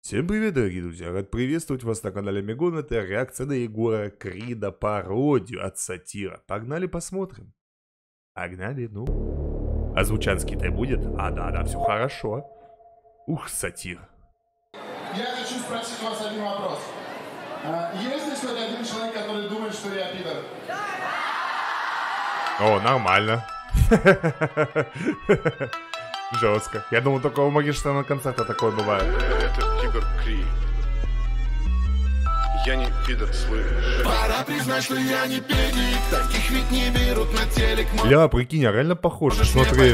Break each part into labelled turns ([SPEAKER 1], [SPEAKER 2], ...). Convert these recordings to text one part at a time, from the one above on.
[SPEAKER 1] Всем привет, дорогие друзья! Рад приветствовать вас на канале Мегон. Это реакция на Егора Крида, пародию от Сатира. Погнали посмотрим. Погнали, ну. Озвучанский-то будет? Да, все хорошо. Ух, Сатир.
[SPEAKER 2] Я хочу спросить вас один вопрос. Есть ли сегодня один человек, который думает, что я пидор?
[SPEAKER 1] О, нормально. Жестко. Я думал, только у Моргенштерна на концертах такое бывает.
[SPEAKER 3] Это Егор Крид. Я не пидор, слышишь?
[SPEAKER 2] Пора признать, что я не педик. Таких ведь не берут на телек.
[SPEAKER 1] Ля, прикинь, а реально похож. Смотри.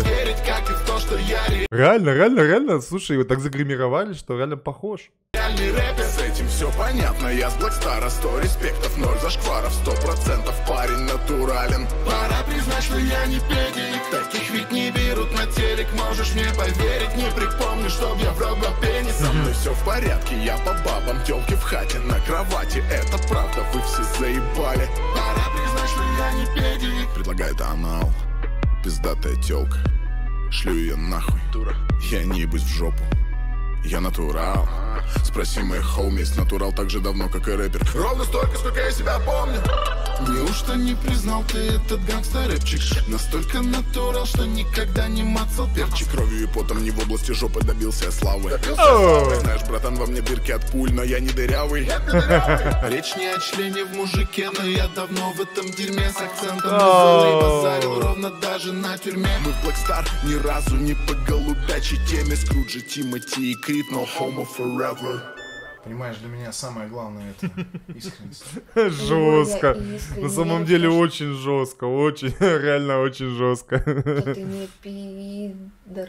[SPEAKER 1] Реально. Слушай, его так загримировали, что реально похож.
[SPEAKER 2] С этим все понятно. Я с Блэкстара, 100 респектов, 0 зашкваров, 100% парень натурален. Пора признать, что я не педик. Таких ведь не берут на телек. Можешь мне поверить, не припомню, чтоб я врал бы пенис. Со мной все в порядке, я по бабам, тёлки в хате, на кровати. Это правда, вы все заебали. Пора признать, что я не педик. Предлагает анал, пиздатая тёлка. Шлю ее нахуй, дура. Я не ебусь в жопу. Я натурал. Спроси моих хоумис, натурал так же давно, как и рэпер. Ровно столько, сколько я себя помню. Неужто не признал ты этот гангстер-рэпчик? Настолько натурал, что никогда не мацал перчик. Кровью и потом не в области жопы добился я славы. Знаешь, братан, во мне дырки от пуль, но я не дырявый. Речь не о члене в мужике, но я давно в этом дерьме. С акцентом на золой базарил ровно даже на тюрьме. Мы в Блэкстар ни разу не по голубячей теме. Скруджи, Тимати и Крид, no homo forever.
[SPEAKER 4] Понимаешь, для меня самое главное это искренность.
[SPEAKER 1] Жестко. На самом деле очень жестко. Очень, реально очень жестко.
[SPEAKER 5] Ты не пидор.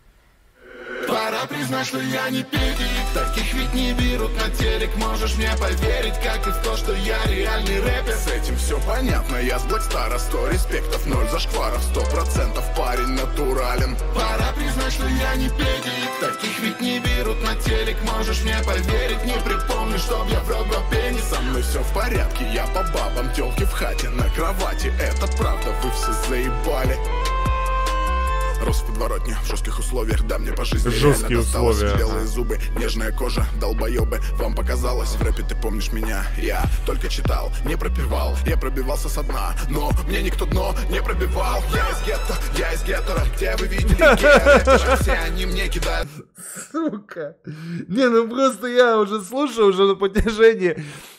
[SPEAKER 2] Пора признать, что я не педик. Таких ведь не берут на телек. Можешь мне поверить, как и в то, что я реальный рэпер. С этим все понятно. Я с Блэкстара, 100 респектов, 0 зашкваров, 100% парень натурален. Пора признать, что я не педик. Таких ведь не берут на телек. Можешь мне поверить, не припомню, чтоб я врал бы пенис. Со мной все в порядке, я по бабам, тёлки в хате, на кровати. Это правда, вы все заебали. Рос в подворотне, в жестких условиях, да мне по жизни
[SPEAKER 1] жесткие условия.
[SPEAKER 2] Белые зубы, нежная кожа, долбоебы. Вам показалось, в рэпе ты помнишь меня. Я только читал, не пропевал. Я пробивался со дна, но мне никто дно не пробивал. Я из геттера, где вы видели гея? Все они мне кидают.
[SPEAKER 1] Сука. Не, ну просто я уже слушаю уже на протяжении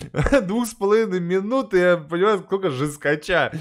[SPEAKER 1] 2,5 минут, и я понимаю, сколько жескача.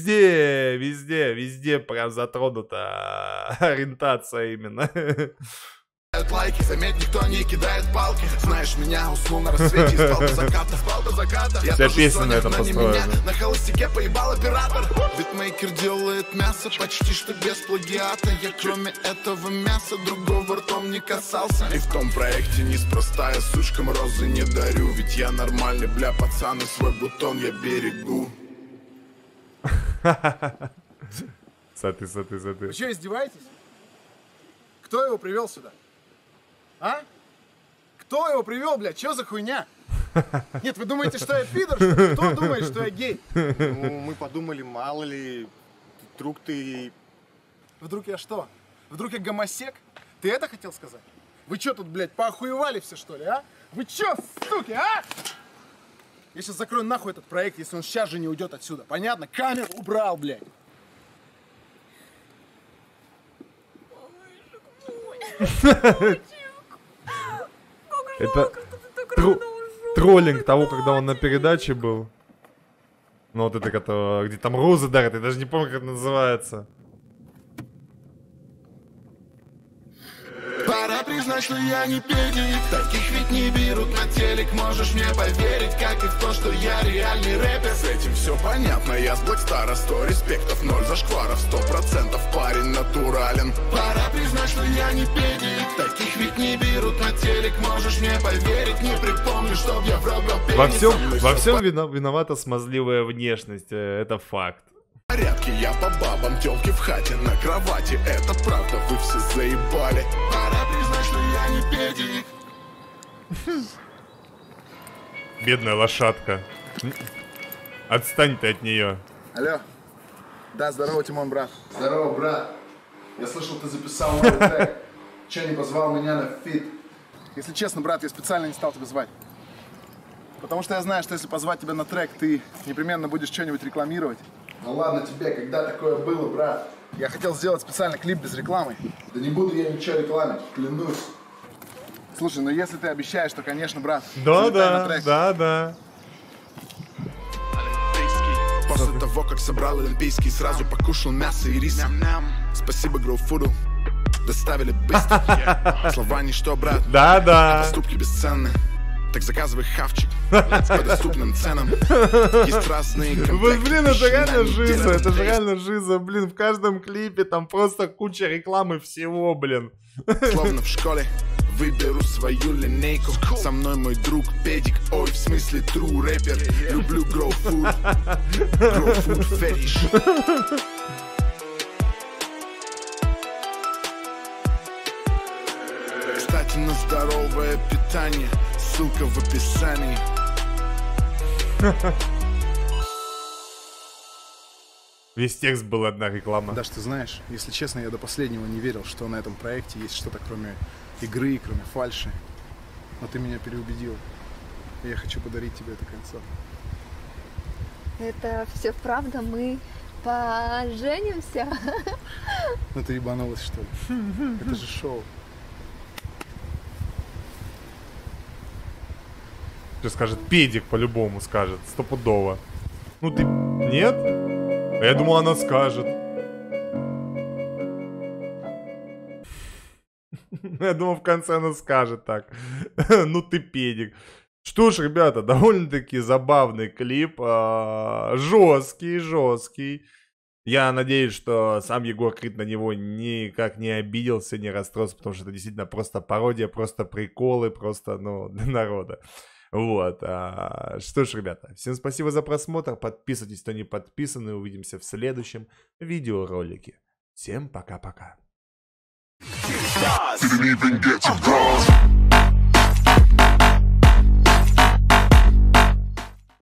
[SPEAKER 1] Везде прям затронута ориентация именно.
[SPEAKER 2] Лайки, заметь, никто не кидает палки. Знаешь меня, уснул на рассвете и спал до заката. Я
[SPEAKER 1] вся песня на этом построена.
[SPEAKER 2] На холостяке поебал оператор. Битмейкер делает мясо почти что без плагиата. Я кроме этого мяса другого ртом не касался. И в том проекте неспроста я сучкам розы не дарю. Ведь я нормальный, бля, пацан, и свой бутон я берегу.
[SPEAKER 1] Саты.
[SPEAKER 4] Вы что, издеваетесь? Кто его привел сюда? А? Кто его привел, блядь? Что за хуйня? Нет, вы думаете, что я пидор? Кто думает, что я гей?
[SPEAKER 6] Ну, мы подумали, мало ли, вдруг ты...
[SPEAKER 4] Вдруг я что? Вдруг я гомосек? Ты это хотел сказать? Вы что тут, блядь, поохуевали все, что ли, а? Вы что, суки, а? Я сейчас закрою нахуй этот проект, если он сейчас же не уйдет отсюда. Понятно? Камеру убрал, блядь.
[SPEAKER 1] Это троллинг того, когда он на передаче был. Ну вот это, которое, где там розы дарят, я даже не помню, как это называется.
[SPEAKER 2] Пора признать, что я не педик. Таких ведь не берут на телек. Можешь мне поверить, как и в то, что я реальный рэпер. С этим все понятно. Я с Блэкстара, 100 респектов, 0 зашкваров, 100% парень натурален. Пора признать, что я не педик. Таких ведь не берут на телек. Можешь мне поверить, не припомню, чтоб я врал бы пенис.
[SPEAKER 1] Во всем виновата смазливая внешность, это факт.
[SPEAKER 2] В порядке, я по бабам, тёлки в хате, на кровати. Это правда, вы все заебали. Пора признать, что я не педик.
[SPEAKER 1] Бедная лошадка. Отстань ты от нее.
[SPEAKER 4] Алло. Да, здорово, Тимон, брат. Здорово, брат. Я слышал, ты записал новый трек. Че не позвал меня на фит? Если честно, брат, я специально не стал тебя звать. Потому что я знаю, что если позвать тебя на трек, ты непременно будешь что-нибудь рекламировать. Ну ладно тебе, когда такое было, брат? Я хотел сделать специально клип без рекламы. Да не буду я ничего рекламить, клянусь. Слушай, ну если ты обещаешь, то, конечно, брат.
[SPEAKER 1] Да.
[SPEAKER 2] После того, как собрал олимпийский, сразу покушал мясо и рис. Спасибо Гроуфуду, доставили быстро. Слова ничто, брат.
[SPEAKER 1] Да.
[SPEAKER 2] Поступки бесценны. Так заказывай хавчик по доступным ценам. Есть разные
[SPEAKER 1] Вот, блин, это реально жиза, это же
[SPEAKER 2] же
[SPEAKER 1] реально жиза, блин, в каждом клипе там просто куча рекламы всего, блин.
[SPEAKER 2] Словно в школе выберу свою линейку. Со мной мой друг Педик, ой, в смысле true рэпер. Люблю Гроуфуд, Гроуфуд фетиш. Кстати, на здоровое питание ссылка в описании.
[SPEAKER 1] Весь текст был одна реклама.
[SPEAKER 4] Даш, ты знаешь, если честно, я до последнего не верил, что на этом проекте есть что-то кроме игры, кроме фальши. Но ты меня переубедил. И я хочу подарить тебе это кольцо.
[SPEAKER 5] Это все правда, мы поженимся.
[SPEAKER 4] Ну ты ебанулась, что ли? Это же шоу.
[SPEAKER 1] Что скажет? Педик по-любому скажет, стопудово. Ну ты... Нет? А я думал, она скажет. Я думал, в конце она скажет так. Ну ты педик. Что ж, ребята, довольно-таки забавный клип. Жесткий. Я надеюсь, что сам Егор Крид на него никак не обиделся, не расстроился, потому что это действительно просто пародия, просто приколы, просто, ну, для народа. Вот. Что ж, ребята, всем спасибо за просмотр. Подписывайтесь, кто не подписан, и увидимся в следующем видеоролике. Всем пока-пока.
[SPEAKER 2] Didn't even get to cross.